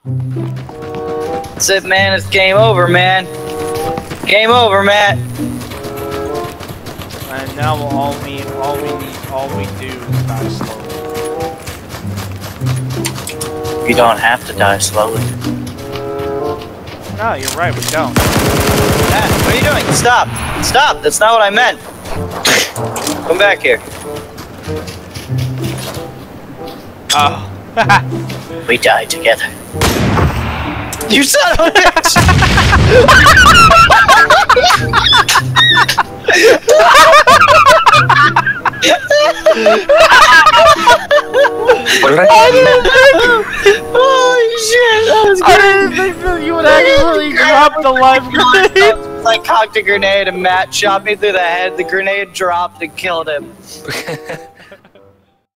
That's it, man. It's game over, man. Game over, Matt. And now all we do is die slowly. You don't have to die slowly. No, you're right, we don't. Matt, what are you doing? Stop! Stop! That's not what I meant! Come back here. Oh. We die together. You son of a bitch! Holy shit! That was good. I didn't think that you would actually drop the live grenade! I cocked a grenade and Matt shot me through the head. The grenade dropped and killed him.